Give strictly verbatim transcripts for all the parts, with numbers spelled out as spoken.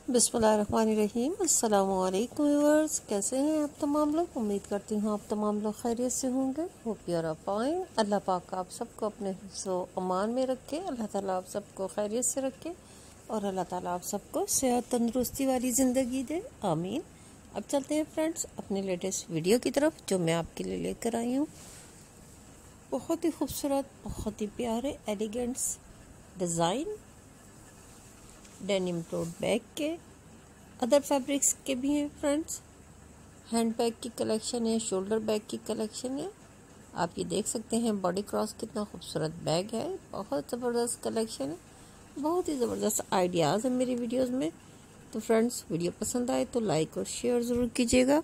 बिस्मिल्लाहिर्रहमानिर्रहीम। अस्सलामुअलैकुम व्यूअर्स, कैसे हैं आप तमाम लोग। उम्मीद करती हूँ आप तमाम लोग खैरियत से होंगे। Hope you are fine. अल्लाह पाक आप सबको अपने हिफ्ज़ो अमान में रखे। अल्लाह ताला आप सबको खैरियत से रखे और अल्लाह ताला आप सबको सेहत तंदुरुस्ती वाली ज़िंदगी दे, आमीन। अब चलते हैं फ्रेंड्स अपने लेटेस्ट वीडियो की तरफ जो मैं आपके लिए लेकर आई हूँ। बहुत ही खूबसूरत, बहुत ही प्यारे elegants design denim tote bag के, अदर फैब्रिक्स के भी हैं फ्रेंड्स। हैंड बैग की कलेक्शन है, शोल्डर बैग की कलेक्शन है। आप ये देख सकते हैं बॉडी क्रॉस कितना खूबसूरत बैग है। बहुत ज़बरदस्त कलेक्शन है, बहुत ही ज़बरदस्त आइडियाज़ हैं मेरी वीडियोस में। तो फ्रेंड्स वीडियो पसंद आए तो लाइक और शेयर ज़रूर कीजिएगा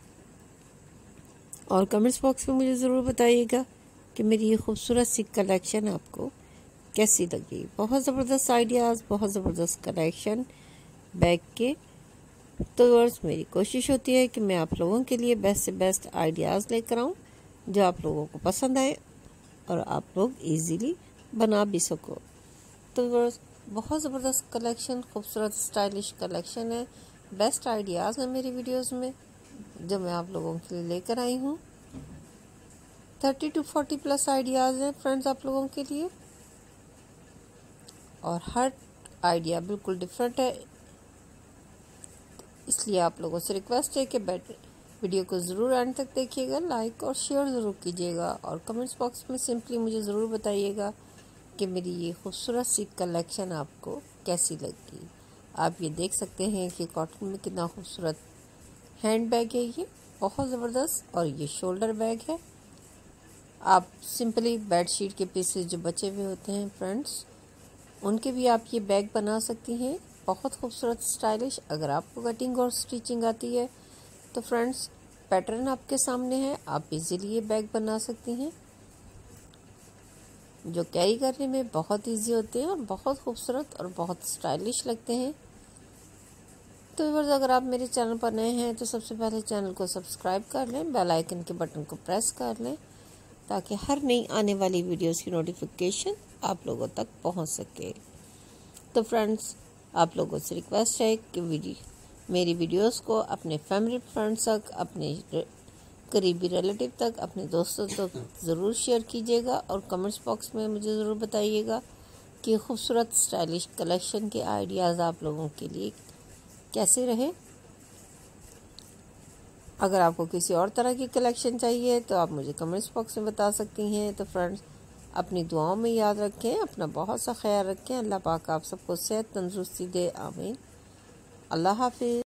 और कमेंट्स बॉक्स में मुझे ज़रूर बताइएगा कि मेरी ये खूबसूरत सी कलेक्शन आपको कैसी लगी। बहुत ज़बरदस्त आइडियाज़, बहुत ज़बरदस्त कलेक्शन बैग के। तो वर्स मेरी कोशिश होती है कि मैं आप लोगों के लिए बेस्ट से बेस्ट आइडियाज़ लेकर आऊँ जो आप लोगों को पसंद आए और आप लोग इजीली बना भी सको। तो वर्स बहुत ज़बरदस्त कलेक्शन, खूबसूरत स्टाइलिश कलेक्शन है, बेस्ट आइडियाज़ हैं मेरी वीडियोज़ में जो मैं आप लोगों के लिए लेकर आई हूँ। Thirty two forty plus ideas हैं फ्रेंड्स आप लोगों के लिए और हर आइडिया बिल्कुल डिफरेंट है। इसलिए आप लोगों से रिक्वेस्ट है कि बैठ वीडियो को ज़रूर एंड तक देखिएगा, लाइक और शेयर ज़रूर कीजिएगा और कमेंट्स बॉक्स में सिंपली मुझे ज़रूर बताइएगा कि मेरी ये खूबसूरत सी कलेक्शन आपको कैसी लगी। आप ये देख सकते हैं कि कॉटन में कितना खूबसूरत हैंड बैग है, ये बहुत ज़बरदस्त। और ये शोल्डर बैग है। आप सिंपली बेडशीट के पीसेस जो बचे हुए होते हैं फ्रेंड्स, उनके भी आप ये बैग बना सकती हैं। बहुत खूबसूरत स्टाइलिश। अगर आपको कटिंग और स्टिचिंग आती है तो फ्रेंड्स पैटर्न आपके सामने है, आप इजीली ये बैग बना सकती हैं जो कैरी करने में बहुत इजी होते हैं और बहुत खूबसूरत और बहुत स्टाइलिश लगते हैं। तो व्यूअर्स अगर आप मेरे चैनल पर नए हैं तो सबसे पहले चैनल को सब्सक्राइब कर लें, बेल आइकन के बटन को प्रेस कर लें ताकि हर नई आने वाली वीडियोस की नोटिफिकेशन आप लोगों तक पहुंच सके। तो फ्रेंड्स आप लोगों से रिक्वेस्ट है कि वीडियो मेरी वीडियोस को अपने फैमिली फ्रेंड्स तक, अपने करीबी रिलेटिव तक, अपने दोस्तों तक ज़रूर शेयर कीजिएगा और कमेंट्स बॉक्स में मुझे ज़रूर बताइएगा कि खूबसूरत स्टाइलिश कलेक्शन के आइडियाज़ आप लोगों के लिए कैसे रहे। अगर आपको किसी और तरह की कलेक्शन चाहिए तो आप मुझे कमेंट्स बॉक्स में बता सकती हैं। तो फ्रेंड्स अपनी दुआओं में याद रखें, अपना बहुत सा ख्याल रखें। अल्लाह पाक आप सबको सेहत तंदुरुस्ती दे, आमीन। अल्लाह हाफिज़।